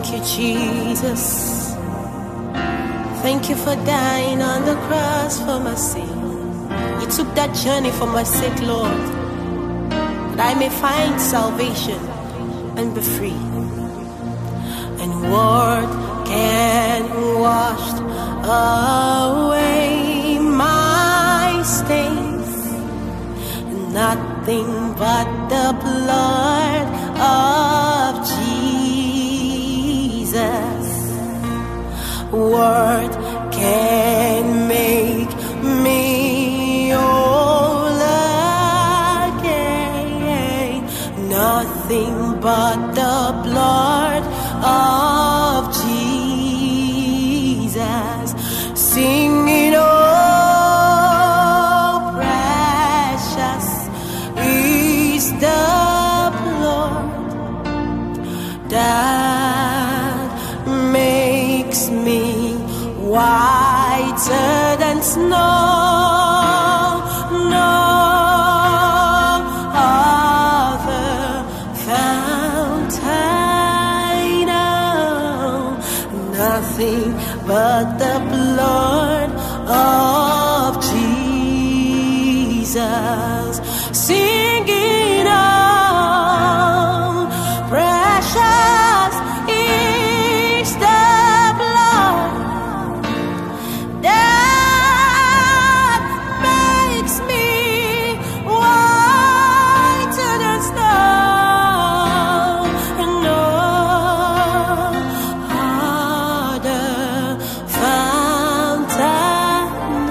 Thank you, Jesus. Thank you for dying on the cross for my sin. You took that journey for my sake, Lord, that I may find salvation and be free. And what can wash away my stains? Nothing but the blood of Jesus. What can make me whole again? Nothing but the blood of Jesus. Singing, oh, precious is the blood that makes me whiter than snow. No other fountain, nothing but the blood of Jesus. Singing, oh, precious is the blood that makes me whiter than snow. No other fountain,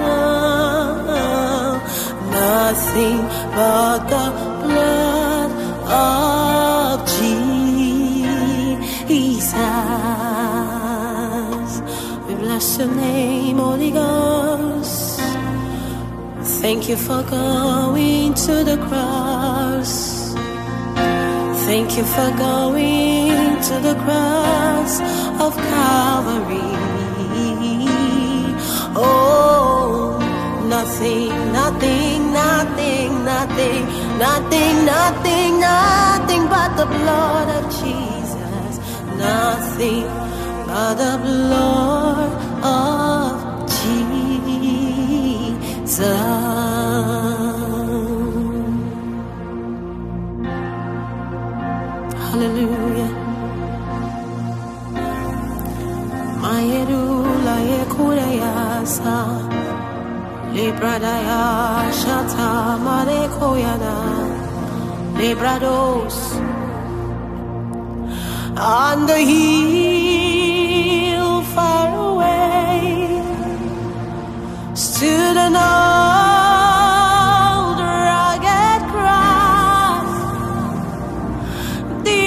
nothing but the blood of Jesus. We bless your name, Holy Ghost. Thank you for going to the cross. Thank you for going to the cross of Calvary. Oh, nothing, nothing, nothing, nothing, nothing, nothing, nothing but the blood of Jesus. Nothing but the blood of Jesus. Hallelujah. Mayerula yekureyasa Libradaya shata marekoyana Librados on the hill far away stood an old rugged cross, the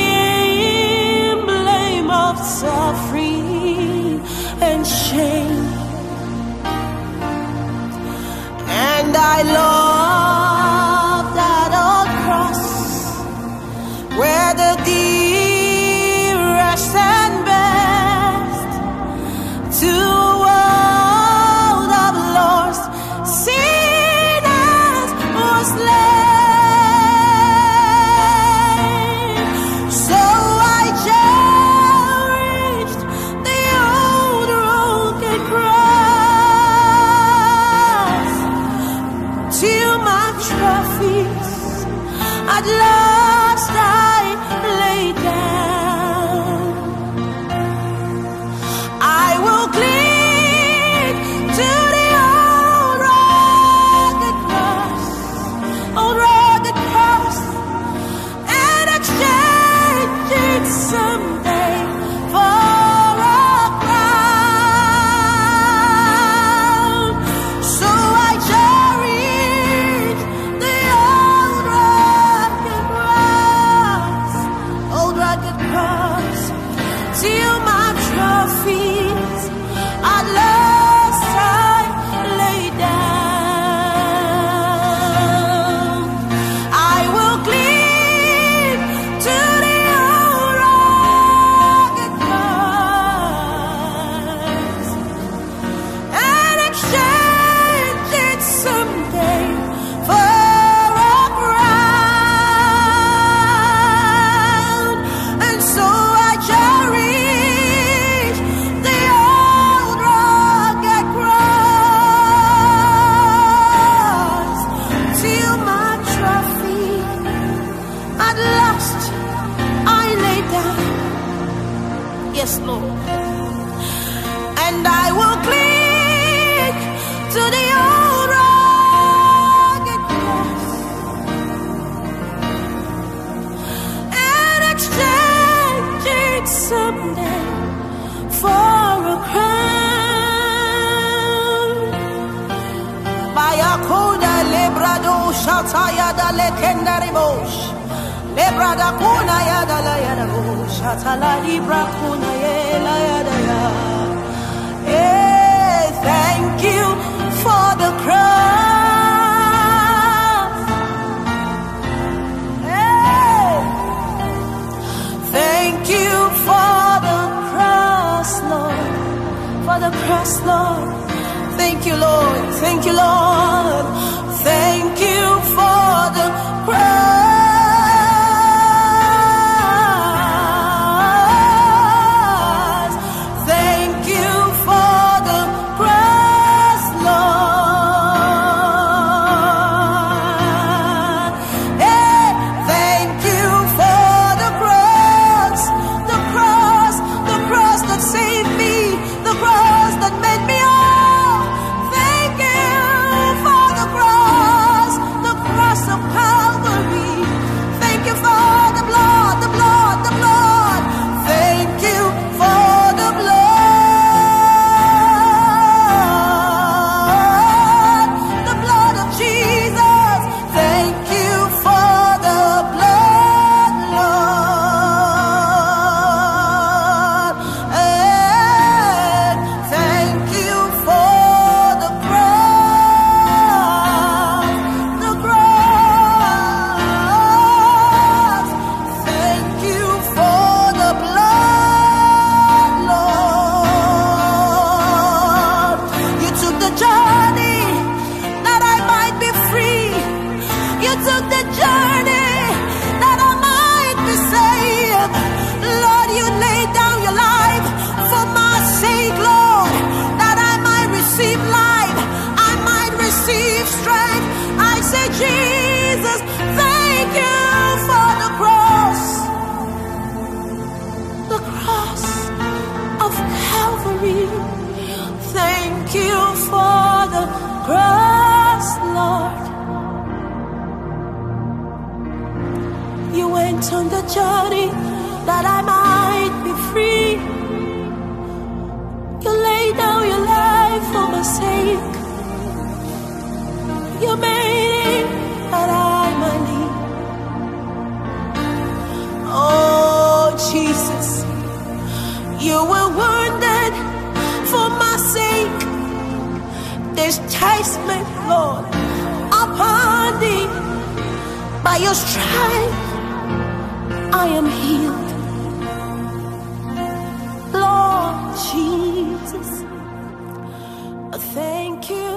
emblem of suffering and shame. And I love that old cross where the dearest and best to a world of lost sinners was slain. So I cherished the old rugged cross till my trophies at last I lay down. I will cling to the old rugged cross, and exchange it someday for a crown. So I cherish the old rugged cross. Yes, Lord. And I will cling to the old rugged cross and exchange it someday for a crown. Bayakoda lebrado shataya da lekendaribos. Lebrada kuna ya da la ya da bo shatala libra kuna la ya da ya. Hey, thank you for the cross. Hey, thank you for the cross, Lord. For the cross, Lord. Thank you, Lord. Thank you, Lord. Thank you for the cross. Thank you for the cross, Lord. You went on the journey that I might be free. You laid down your life for my sake. You made it that I might live. Oh, Jesus, you were wounded for my sake. There's chastisement, Lord, upon thee. By your stripes I am healed. Lord Jesus, thank you.